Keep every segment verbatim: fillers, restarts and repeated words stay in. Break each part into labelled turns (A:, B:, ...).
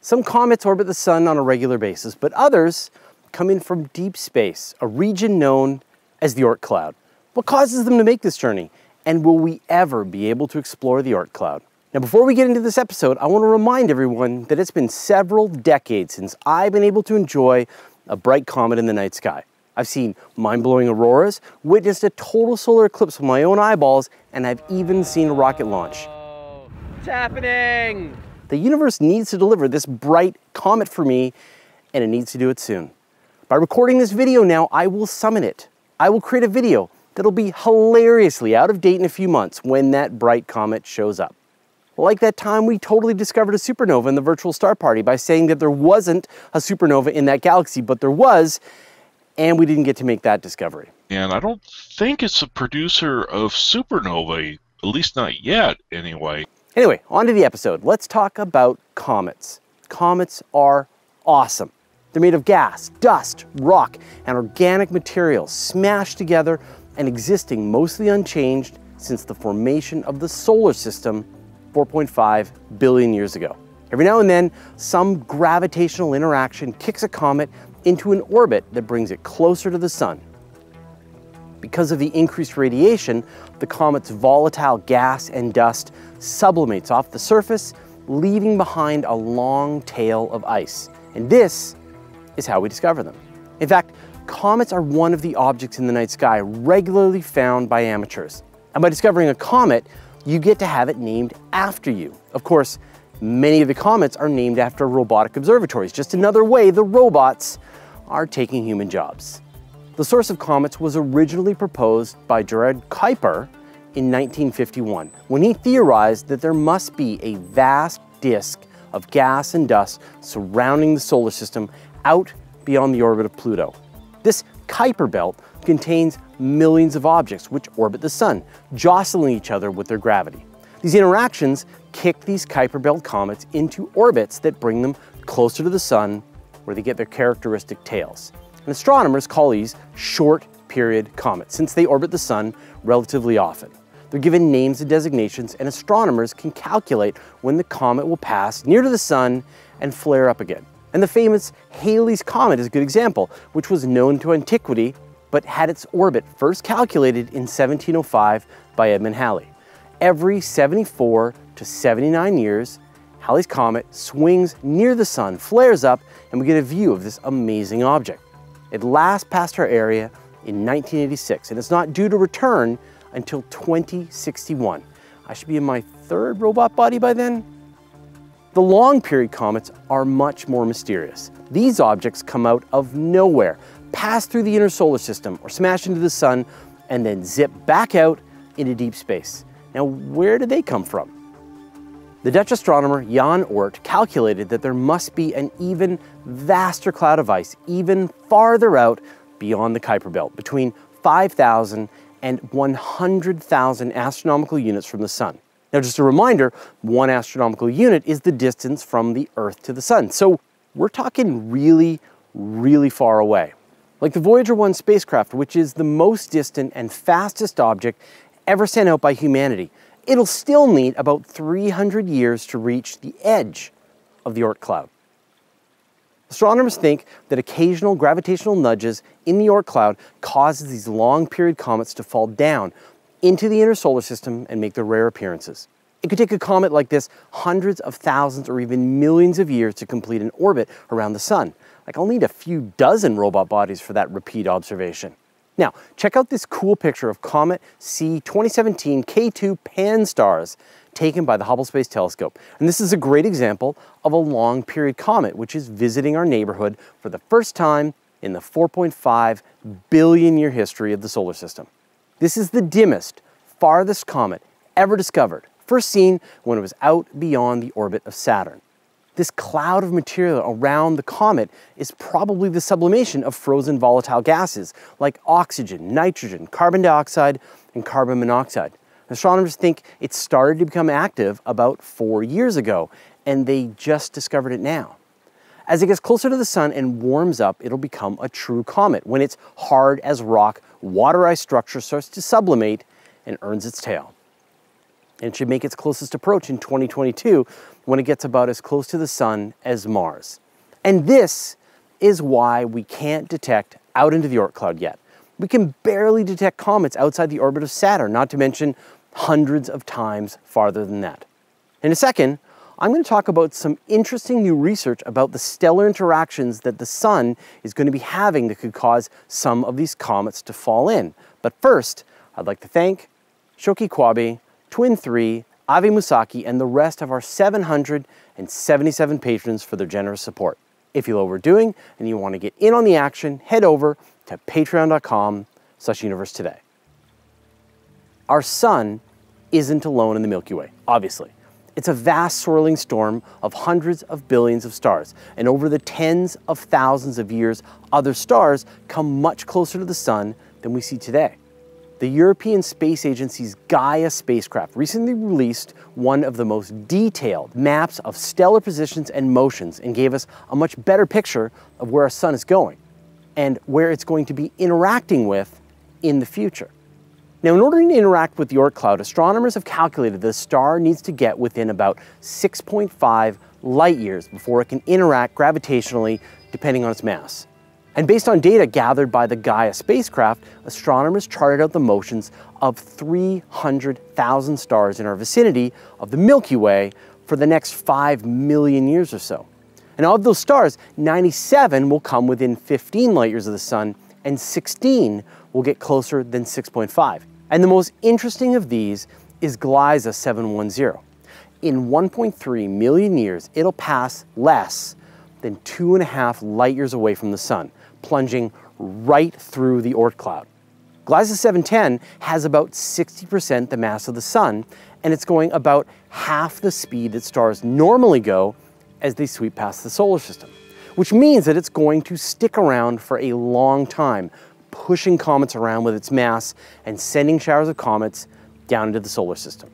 A: Some comets orbit the sun on a regular basis, but others come in from deep space, a region known as the Oort Cloud. What causes them to make this journey? And will we ever be able to explore the Oort Cloud? Now, before we get into this episode, I want to remind everyone that it's been several decades since I've been able to enjoy a bright comet in the night sky. I've seen mind-blowing auroras, witnessed a total solar eclipse with my own eyeballs, and I've even seen a rocket launch.
B: Oh, it's happening!
A: The universe needs to deliver this bright comet for me, and it needs to do it soon. By recording this video now, I will summon it. I will create a video that'll be hilariously out of date in a few months when that bright comet shows up. Like that time we totally discovered a supernova in the virtual star party by saying that there wasn't a supernova in that galaxy, but there was, and we didn't get to make that discovery.
C: And I don't think it's a producer of supernovae, at least not yet, anyway.
A: Anyway, on to the episode. Let's talk about comets. Comets are awesome. They're made of gas, dust, rock, and organic materials smashed together and existing mostly unchanged since the formation of the solar system four point five billion years ago. Every now and then, some gravitational interaction kicks a comet into an orbit that brings it closer to the sun. Because of the increased radiation, the comet's volatile gas and dust sublimates off the surface, leaving behind a long tail of ice. And this is how we discover them. In fact, comets are one of the objects in the night sky regularly found by amateurs. And by discovering a comet, you get to have it named after you. Of course, many of the comets are named after robotic observatories, just another way the robots are taking human jobs. The source of comets was originally proposed by Gerard Kuiper in nineteen fifty-one, when he theorized that there must be a vast disk of gas and dust surrounding the solar system out beyond the orbit of Pluto. This Kuiper belt contains millions of objects which orbit the sun, jostling each other with their gravity. These interactions kick these Kuiper belt comets into orbits that bring them closer to the sun, where they get their characteristic tails. And astronomers call these short period comets, since they orbit the sun relatively often. They're given names and designations, and astronomers can calculate when the comet will pass near to the sun and flare up again. And the famous Halley's Comet is a good example, which was known to antiquity, but had its orbit first calculated in seventeen oh five by Edmund Halley. Every seventy-four to seventy-nine years, Halley's Comet swings near the sun, flares up, and we get a view of this amazing object. It last passed our area in nineteen eighty-six, and it's not due to return until twenty sixty-one. I should be in my third robot body by then? The long period comets are much more mysterious. These objects come out of nowhere, pass through the inner solar system, or smash into the sun, and then zip back out into deep space. Now, where did they come from? The Dutch astronomer Jan Oort calculated that there must be an even vaster cloud of ice, even farther out beyond the Kuiper belt, between five thousand and one hundred thousand astronomical units from the sun. Now, just a reminder, one astronomical unit is the distance from the Earth to the sun. So we're talking really, really far away. Like the Voyager one spacecraft, which is the most distant and fastest object ever sent out by humanity. It'll still need about three hundred years to reach the edge of the Oort Cloud. Astronomers think that occasional gravitational nudges in the Oort Cloud causes these long period comets to fall down into the inner solar system and make their rare appearances. It could take a comet like this hundreds of thousands or even millions of years to complete an orbit around the sun. Like, I'll need a few dozen robot bodies for that repeat observation. Now, check out this cool picture of Comet C twenty seventeen K two Pan-STARRS taken by the Hubble Space Telescope. And this is a great example of a long period comet which is visiting our neighborhood for the first time in the four point five billion year history of the solar system. This is the dimmest, farthest comet ever discovered, first seen when it was out beyond the orbit of Saturn. This cloud of material around the comet is probably the sublimation of frozen volatile gases like oxygen, nitrogen, carbon dioxide, and carbon monoxide. Astronomers think it started to become active about four years ago, and they just discovered it now. As it gets closer to the sun and warms up, it'll become a true comet when its hard as rock, water ice structure starts to sublimate and earns its tail. and it should make its closest approach in twenty twenty-two when it gets about as close to the sun as Mars. And this is why we can't detect out into the Oort Cloud yet. We can barely detect comets outside the orbit of Saturn, not to mention hundreds of times farther than that. In a second, I'm going to talk about some interesting new research about the stellar interactions that the sun is going to be having that could cause some of these comets to fall in. But first, I'd like to thank Shoki Kwabe, Twin three, Ave Musaki, and the rest of our seven hundred seventy-seven patrons for their generous support. If you love what we're doing and you want to get in on the action, head over to patreon.com slash universe today. Our sun isn't alone in the Milky Way, obviously. It's a vast swirling storm of hundreds of billions of stars, and over the tens of thousands of years, other stars come much closer to the sun than we see today. The European Space Agency's Gaia spacecraft recently released one of the most detailed maps of stellar positions and motions and gave us a much better picture of where our sun is going and where it's going to be interacting with in the future. Now, in order to interact with the Oort Cloud, astronomers have calculated the star needs to get within about six point five light years before it can interact gravitationally depending on its mass. And based on data gathered by the Gaia spacecraft, astronomers charted out the motions of three hundred thousand stars in our vicinity of the Milky Way for the next five million years or so. And of those stars, ninety-seven will come within fifteen light years of the sun, and sixteen will get closer than six point five. And the most interesting of these is Gliese seven one zero. In one point three million years, it'll pass less than two and a half light years away from the sun, plunging right through the Oort Cloud. Gliese seven ten has about sixty percent the mass of the sun, and it's going about half the speed that stars normally go as they sweep past the solar system, which means that it's going to stick around for a long time, pushing comets around with its mass and sending showers of comets down into the solar system.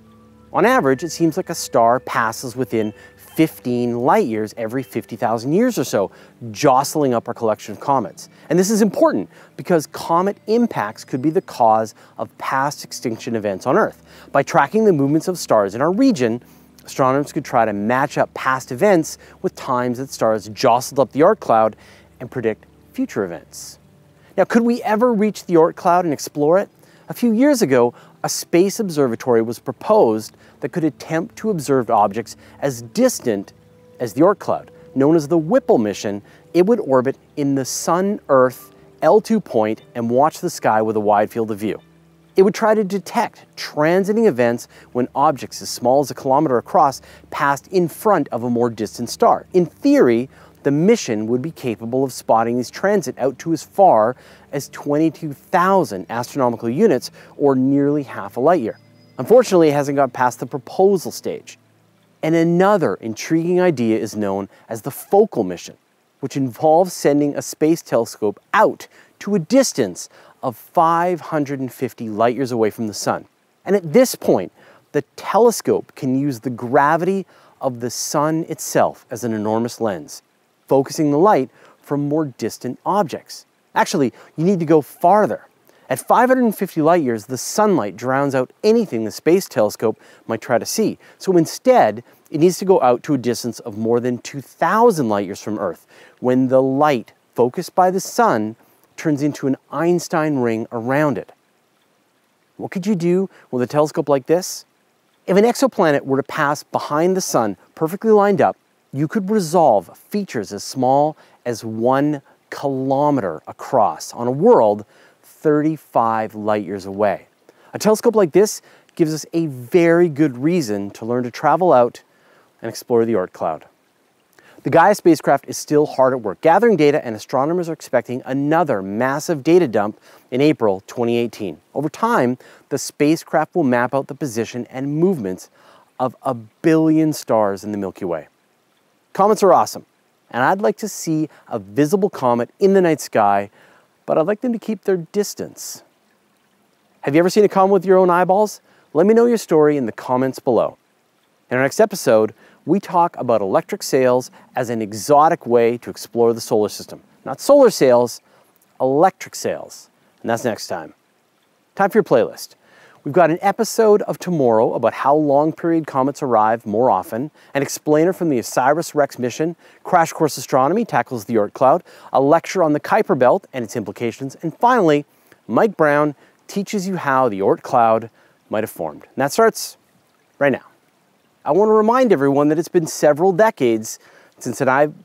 A: On average, it seems like a star passes within fifteen light years every fifty thousand years or so, jostling up our collection of comets. And this is important because comet impacts could be the cause of past extinction events on Earth. By tracking the movements of stars in our region, astronomers could try to match up past events with times that stars jostled up the Oort Cloud and predict future events. Now, could we ever reach the Oort Cloud and explore it? A few years ago, a space observatory was proposed that could attempt to observe objects as distant as the Oort Cloud. Known as the Whipple mission, it would orbit in the Sun-Earth L two point and watch the sky with a wide field of view. It would try to detect transiting events when objects as small as a kilometer across passed in front of a more distant star. In theory, the mission would be capable of spotting these transit out to as far as twenty-two thousand astronomical units, or nearly half a light year. Unfortunately, it hasn't got past the proposal stage. And another intriguing idea is known as the focal mission, which involves sending a space telescope out to a distance of five hundred fifty light years away from the sun. And at this point, the telescope can use the gravity of the sun itself as an enormous lens, focusing the light from more distant objects. Actually, you need to go farther. At five hundred fifty light years, the sunlight drowns out anything the space telescope might try to see. So instead, it needs to go out to a distance of more than two thousand light years from Earth, when the light focused by the sun turns into an Einstein ring around it. What could you do with a telescope like this? If an exoplanet were to pass behind the sun, perfectly lined up, you could resolve features as small as one kilometer across on a world thirty-five light years away. A telescope like this gives us a very good reason to learn to travel out and explore the Oort Cloud. The Gaia spacecraft is still hard at work gathering data, and astronomers are expecting another massive data dump in April twenty eighteen. Over time, the spacecraft will map out the position and movements of a billion stars in the Milky Way. Comets are awesome, and I'd like to see a visible comet in the night sky, but I'd like them to keep their distance. Have you ever seen a comet with your own eyeballs? Let me know your story in the comments below. In our next episode, we talk about electric sails as an exotic way to explore the solar system. Not solar sails, electric sails. And that's next time. Time for your playlist. We've got an episode of tomorrow about how long-period comets arrive more often, an explainer from the OSIRIS-REx mission, Crash Course Astronomy tackles the Oort Cloud, a lecture on the Kuiper Belt and its implications, and finally, Mike Brown teaches you how the Oort Cloud might have formed. And that starts right now. I want to remind everyone that it's been several decades since I've,